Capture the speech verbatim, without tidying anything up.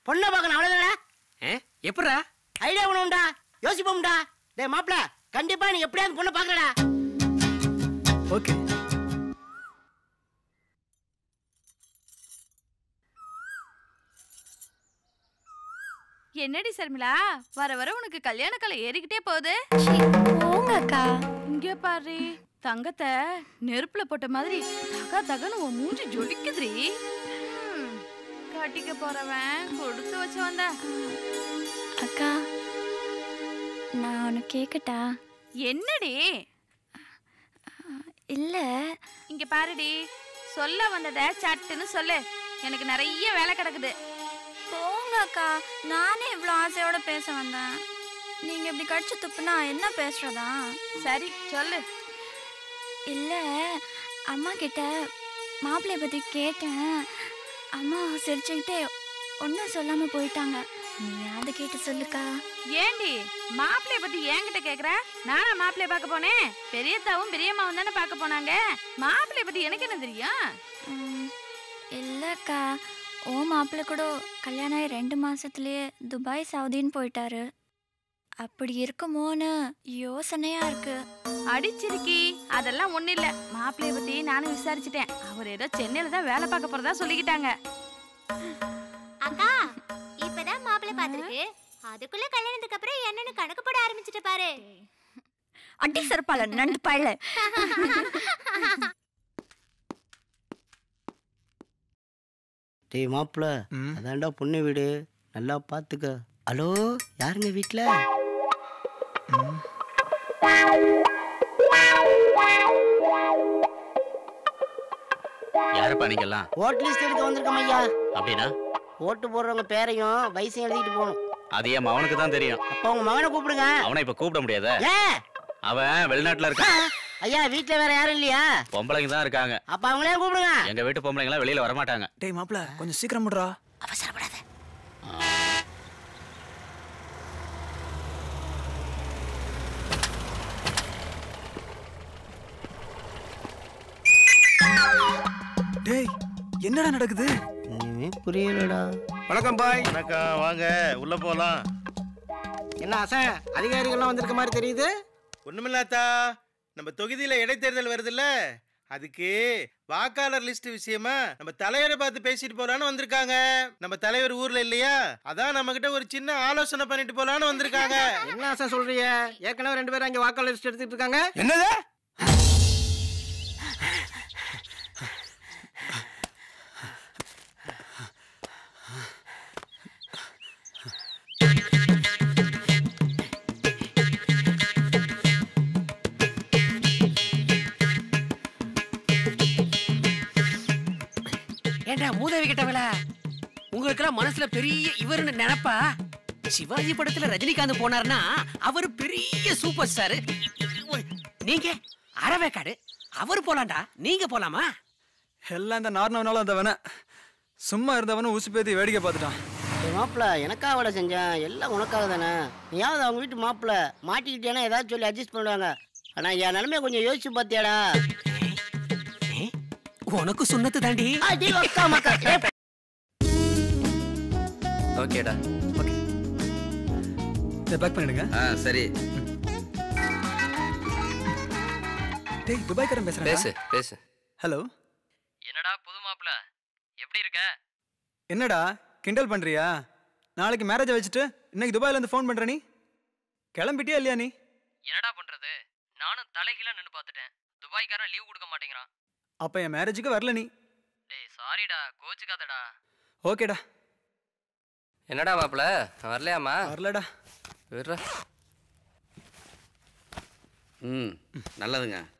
பொண்ணை பார்க்கணும் அவ்வளவுதானே. எப்படா ஐடியா ஒண்ணுண்டா, யோசிப்போம்டா. டேய் மாப்பிள, கண்டிப்பா நீ எப்படியாவது பொண்ணை பார்க்கறடா. ஓகே. என்னடி சர்மிளா, வர வர உனக்கு கல்யாண கலை ஏறிக்கிட்டே போகுது. போங்க அக்கா. இங்கே பாரு, தங்கத்தை நெருப்புல போட்ட மாதிரி தகா தகன்னு உன் மூஞ்சி ஜொலிக்குதுரி. கட்டிக்க போறவன் கொடுத்து வச்சு வந்த. அக்கா, நான் ஒன்று கேட்கட்டா? என்னடி? இல்ல, இங்க பாருடி, சொல்ல வந்தத சட்டுன்னு சொல்லு, எனக்கு நிறைய வேலை கிடக்குது. போங்க அக்கா, நானே இவ்வளோ ஆசையோட பேச வந்தேன். நீங்க இப்படி கடிச்சு துப்புனா என்ன பேசுறதா? சரி சொல்லு. இல்ல, அம்மா கிட்ட மாப்பிள்ளைய பத்தி கேட்டேன். அம்மா சிரிச்சுக்கிட்டே ஒன்றும் சொல்லாம போயிட்டாங்க. நீயாவது கேட்டு சொல்லுக்கா. ஏண்டி மாப்பிள்ளைய பத்தி என்கிட்ட கேக்குற? நானா மாப்பிள்ளைய பார்க்க போனேன்? பெரியத்தாவும் பெரியம்மாவும் தானே பார்க்க போனாங்க. மாப்பிள்ளைய பத்தி எனக்கு என்ன தெரியும்? இல்லக்கா, ஓ மாப்பிள்ளை கூட கல்யாணம் ஆகி ரெண்டு மாசத்துலயே துபாய் சவுதின்னு போயிட்டாரு. அப்படி இருக்குமோன்னு யோசனையா இருக்கு. அடிச்சிருக்கி, அதெல்லாம் ஒண்ணு இல்ல. மாப்பிள்ளைய பத்தி நானும் விசாரிச்சுட்டேன். அவர் ஏதோ சென்னையில தான் வேலை பார்க்க போறதா சொல்லிக்கிட்டாங்க. அக்கா, இப்பதான் மாப்பிள்ளை பாத்துருக்கு, அதுக்குள்ள கல்யாணத்துக்கு அப்புறம் என்னன்னு கணக்கு போட ஆரம்பிச்சிட்டு பாரு. அடி சரப்பால நண்டு பாயல. டேய் மாப்பிள, அதான்டா பொண்ணு வீடு, நல்லா பாத்துக்க. ஹலோ, யாருங்க வீட்டுல? யாருப்பா நீங்கெல்லாம்? ஓட் லிஸ்ட் எடுக்க வந்திருக்கோம் ஐயா. அப்படின்னா ஓட்டு போடுறவங்க பேரையும் வயசையும் எழுதிட்டு போகணும். அது என் மகனுக்கு தான் தெரியும். அப்ப உங்க மகனை கூப்பிடுங்க. அவனை இப்ப கூப்பிட முடியாத, ஏன்? அவன் வெளிநாட்டுல இருக்கான். ஐயா, வீட்டுல வேற யாரும் இல்லையா? பொம்பளைங்க தான் இருக்காங்க. அப்ப அவங்களே கூப்பிடுங்க. எங்க வீட்டு பொம்பளைங்க எல்லாம் வெளியில வர மாட்டாங்க. டேய் மாப்ள, கொஞ்சம் சீக்கிரம் முடுறா. அவசரப்படாத. டேய், என்னடா நடக்குது? ஒண்ணுமே புரியலடா. வணக்கம் பாய். வணக்கம், வாங்க உள்ள போலாம். என்ன ஆசன், அதிகாரிகள்லாம் வந்திருக்க மாதிரி தெரியுது? ஒண்ணுமில்லாத்தா, நம்ம தொகுதியில இடைத்தேர்தல் வருதுல்ல, அதுக்கு வாக்காளர் லிஸ்ட் விஷயமா நம்ம தலைவரை பார்த்து பேசிட்டு போலான்னு வந்திருக்காங்க. நம்ம தலைவர் ஊர்ல இல்லையா, அதான் நம்ம கிட்ட ஒரு சின்ன ஆலோசனை பண்ணிட்டு போலான்னு வந்திருக்காங்க. என்ன ஆசன் சொல்றீங்க? ஏற்கனவே ரெண்டு பேரும் அங்க வாக்காளர் லிஸ்ட் எடுத்துட்டு இருக்காங்க. என்னது? ஏண்டா மூதேவி கிட்டவள, உங்களுக்கெல்லாம் மனசுல பெரிய இவருன்னு நினைப்பா? சிவாஜி படத்துல ரஜினிகாந்த் போனார்னா அவர் பெரிய சூப்பர் ஸ்டார். நீங்க அரவேக்காடு, அவர் போலாண்டா, நீங்க போலாமா? எல்லாம் இந்த நார்னவனால அந்த வேணா சும்மா இருந்தவனும் ஊசி பேத்தி வேடிக்கை பார்த்துட்டான். மாப்பிள்ள, எனக்காக விட செஞ்சேன், எல்லாம் உனக்காக தானே. நீயாவது அவங்க வீட்டு மாப்பிள்ள மாட்டிக்கிட்டேன்னா ஏதாவது சொல்லி அட்ஜஸ்ட் பண்ணுவாங்க. ஆனா என் நிலைமைய கொஞ்சம் யோசிச்சு பாத்தியாடா? உனக்கு சுண்ணத்து தாண்டி. ஓகேடா, ஓகே. இதை பேக் பண்ணிடுங்க. ஆ சரி. டேய், துபாய்க்காரன் பேசுறேன். பேசு பேசு. ஹலோ. என்னடா புது மாப்பிள்ள, எப்படி இருக்க? என்னடா கிண்டல் பண்றியா? நாளைக்கு மேரேஜ் வச்சுட்டு இன்னைக்கு துபாயில இருந்து ஃபோன் பண்ற. நீ கிளம்பிட்டியா இல்லையா? நீ என்னடா பண்றது, நானும் தலைகீழ நின்னு பார்த்துட்டேன். துபாய்க்காரன் லீவ் கொடுக்க மாட்டேங்கிறான். அப்ப என் மேரேஜுக்கு வரல நீ. டேய் சாரிடா, கோச்சுக்காதடா. ஓகேடா. என்னடா மாப்பிள்ள, வரலையாமா? வரலடா. விடுறா. ம், நல்லதுங்க.